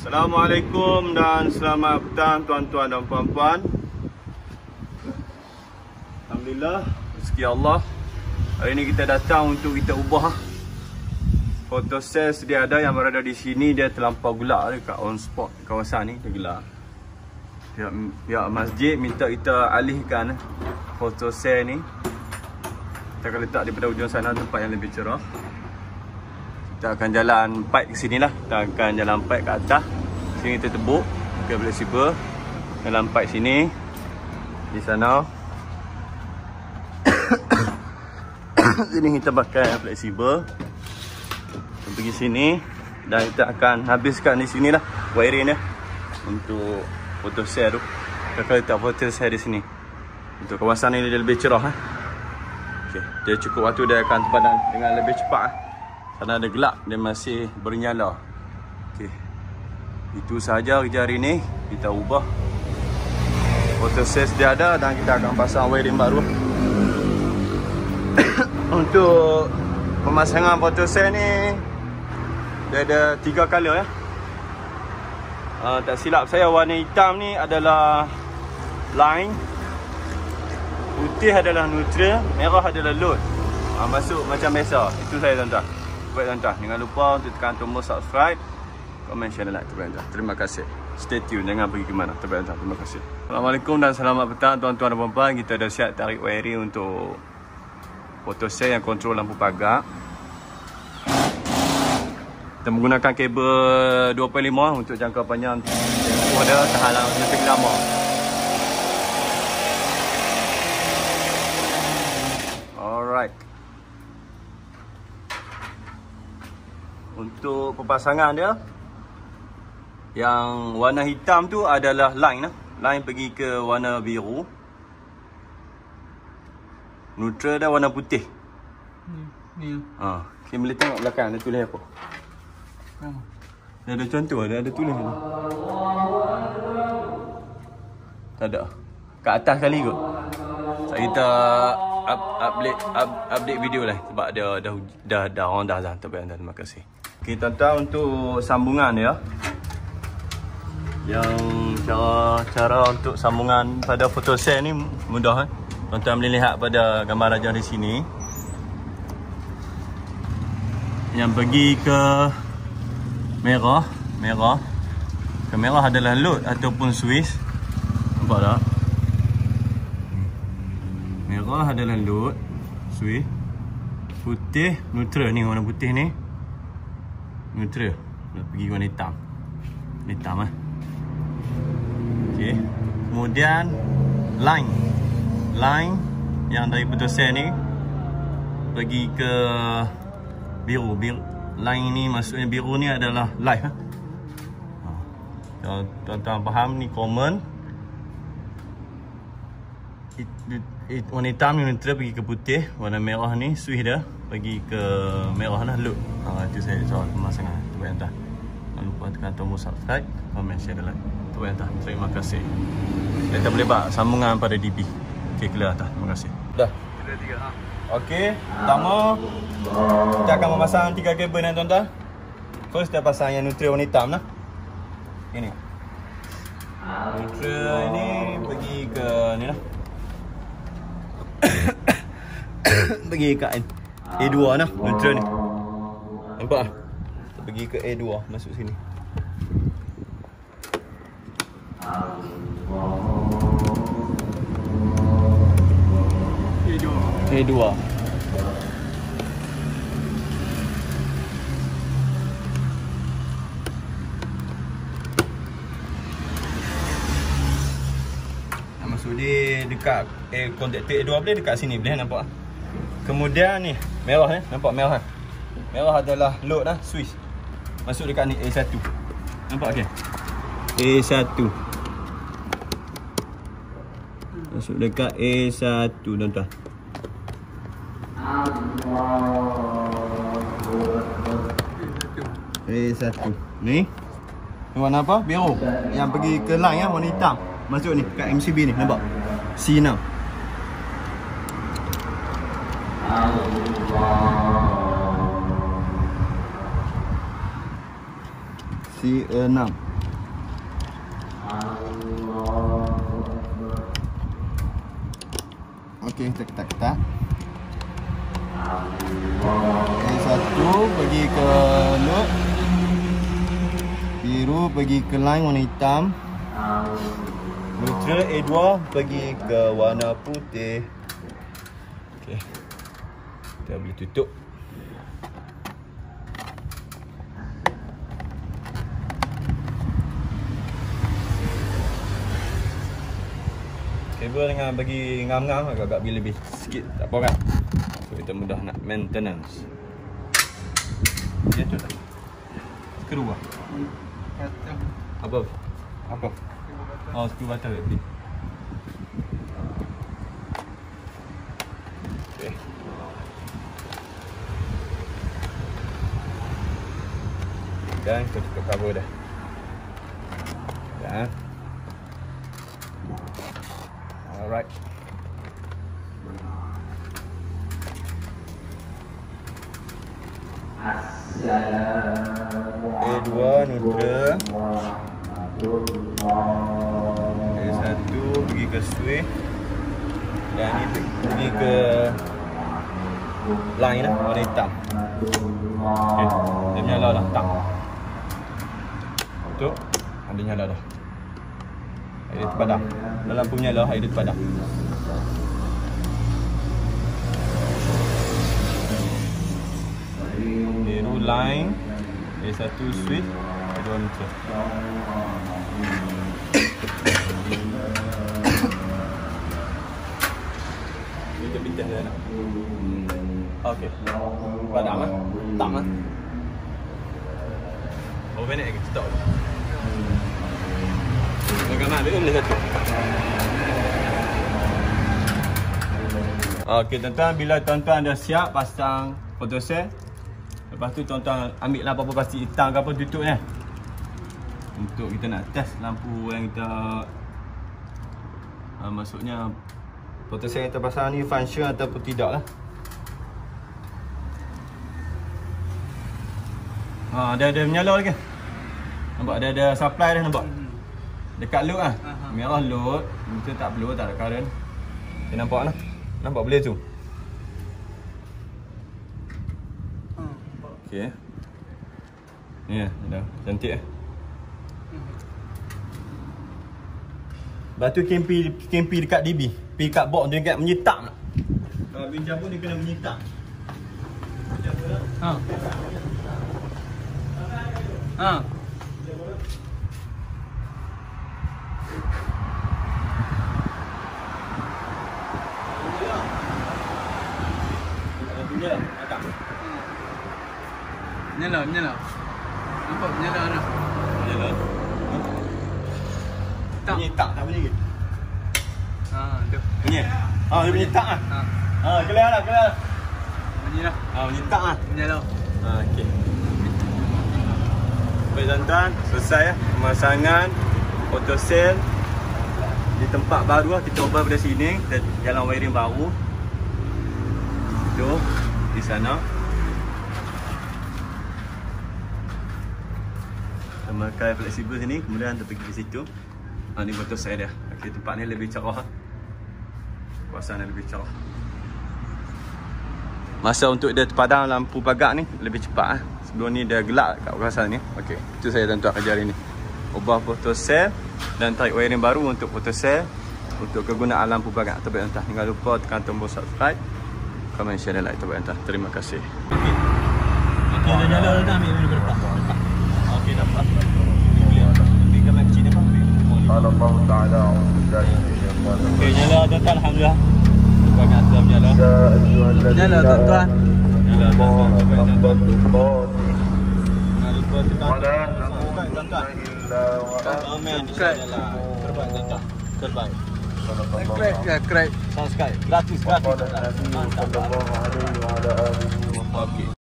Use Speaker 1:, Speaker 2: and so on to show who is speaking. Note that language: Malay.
Speaker 1: Assalamualaikum dan selamat petang tuan-tuan dan puan-puan. Alhamdulillah, rezeki Allah. Hari ini kita datang untuk kita ubah foto sel sedia ada yang berada di sini. Dia terlampau gelap dekat on spot kawasan ni, dia gelap. Pihak masjid minta kita alihkan foto sel ni. Kita akan letak daripada ujung sana tempat yang lebih cerah. Kita akan jalan pipe ke sini lah. Kita akan jalan pipe ke atas. Sini kita tebuk ke fleksibel. Jalan pipe sini. Di sana. Sini kita pakai fleksibel. Kita pergi sini. Dan kita akan habiskan di sini lah wiring dia. Untuk foto sel tu. Kita akan letak foto sel di sini. Untuk kawasan ni dia lebih cerah. Okay. Dia cukup waktu dia akan terpadam dengan lebih cepat. Karena ada gelap, dia masih bernyala. Okey. Itu sahaja kerja hari ni. Kita ubah foto sel dia ada dan kita akan pasang wiring baru. Untuk pemasangan foto sel ni dia ada 3 color ya. Tak silap saya, warna hitam ni adalah line, putih adalah neutral, merah adalah load. Masuk macam biasa. Itu saya tuan-tuan. Baik tuan-tuan, jangan lupa untuk tekan tombol subscribe, komen, share dan like tuan-tuan. Terima kasih. Stay tune, jangan pergi ke mana tuan-tuan. Terima kasih. Assalamualaikum dan selamat petang tuan-tuan dan puan-puan. Kita dah siap tarik wiring untuk foto sel yang kontrol lampu pagar. Kita menggunakan kabel 2.5 untuk jangka panjang. Tempoh dia tahan lebih lama. Alright. Untuk pemasangan dia, yang warna hitam tu adalah line lah. Line pergi ke warna biru. Neutral dah warna putih. Ni. Kita boleh tengok belakang dia tulis apa. Dia ada contoh, dia ada tulis ni. Tak ada. Kat atas kali kot. Kita update video lah sebab dia dah orang dah terima kasih. Okey tuan-tuan, untuk sambungan dia, yang cara untuk sambungan pada foto sel ni mudah kan. Tuan-tuan boleh lihat pada gambar rajah di sini. Yang pergi ke merah adalah load ataupun switch. Nampak tak? Merah adalah load, switch. Putih neutral ni, warna putih ni neutral. Nak pergi warna hitam. Hitam okey. Kemudian line yang dari foto sel ni pergi ke biru. Line ni maksudnya biru ni adalah live. Kalau tuan-tuan faham, ni common. Warna hitam ni neutral pergi ke putih. Warna merah ni switch dia pergi ke merah lah, load. Itu saya soal pemasangan. Tuan-tuan, jangan lupa tekan tombol subscribe, komen, share dan like. Tuan-tuan, terima kasih. Kita boleh buat sambungan pada DB. Okey, clear atas. Terima kasih. Dah. Okey, pertama kita akan memasang 3 kabel ni tuan-tuan. First kita pasang yang neutral warna hitam lah. Ini. Neutral ni pergi ke ni lah. Pergi ke A2 lah, neutral ni. Nampak lah? Kita pergi ke A2, masuk sini. A2. Masuk dia dekat kontaktor A2 boleh, dekat sini boleh nampak. Kemudian ni merah ni, nampak merah. Merah adalah load lah, switch. Masuk dekat ni A1. Nampak okey? A1. Masuk dekat A1 tuan-tuan. A1 ni warna apa? Biru. Yang pergi ke line ya, warna hitam. Masuk ni kat MCB ni, nampak? C6. C6. Okey, kita ketak-ketak. A1 pergi ke load. Biru pergi ke line warna hitam. Neutral A2 pergi ke warna putih. Okey. Kita boleh tutup. Kabel dengan bagi ngam-ngam agak-agak lebih sikit, tak apa kan? So kita mudah nak maintenance. Dia tu tak? Skru lah. Apa? Apa? Oh, skru batal tadi. Okay. Dan kita tutup cover dah. Dah. Alright. A2 neutral. A1 pergi ke switch. Dan ni pergi ke line lah, warna hitam. Okay. Dia menyala dah, tak. Tutup. Dia nyala dah. Air dia terpadam. Kalau lampu menyala, air dia terpadam. Biru line, A1 switch, A2 neutral. Kita pindah dia nak. Okey. Padam lah. Tak lah. Berapa minit lagi? Stop. Gambar ambil boleh satu. Okey tuan-tuan, bila tuan-tuan dah siap pasang photocell, lepas tu tuan-tuan ambil lah apa-apa plastik hitam ke apa tutup ni. Untuk kita nak test lampu yang kita maksudnya photocell yang kita pasang ni function ataupun tidak lah. Dia menyala lagi. Nampak ada supply dah nampak. Dekat load lah. Merah load. Kita tak perlu, tak ada current. Kita nampak lah. Nampak boleh zoom. Okey. Ni lah. Cantik lah. Lepas tu kempi dekat DB. Pergi kat box tu dekat menyetak nak. Kalau bincang pun dia kena menyetak. Macam tu lah.
Speaker 2: Menyala. Nampak menyala dah.
Speaker 1: Menyala. Bunyi tak bunyi lagi.
Speaker 2: Tu.
Speaker 1: Bunyi. Dia bunyi tak ah. Clear dah.
Speaker 2: Bunyi dah.
Speaker 1: Bunyi tak ah.
Speaker 2: Menyala.
Speaker 1: Okey. Baik tuan-tuan, selesai ya pemasangan photocell di tempat baru lah. Kita ubah daripada sini, kita jalan wiring baru. Tu di sana. Memakai fleksibel sini, kemudian kita pergi ke situ. Ni photocell dia. Okey, tempat ni lebih cerah. Kawasan lebih cerah. Masa untuk dia terpadam lampu pagak ni lebih cepat. Sebelum ni dia gelap kat kawasan ni. Okey, itu saya tuan-tuan kerja hari ni. Ubah photocell dan tarik wiring baru untuk photocell untuk kegunaan lampu pagak. Terbaik tuan-tuan. Jangan lupa tekan tombol subscribe, komen, share dan like. Terbaik tuan-tuan. Terima kasih. Okey, dah nyala dah ambil dulu depan. Okey, dapat. Ambil gambar kecil depan. Allah Taala. Okey, nyala tuan-tuan, alhamdulillah. Pagak dah menyala.
Speaker 2: Menyala tuan-tuan.
Speaker 1: Nyala tuan-tuan. Terbaik.
Speaker 2: Subscribe.
Speaker 1: Gratis. Mantap. Okey.